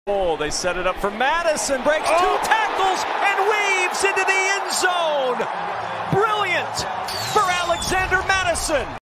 They set it up for Madison, breaks two tackles and weaves into the end zone. Brilliant for Alexander Madison.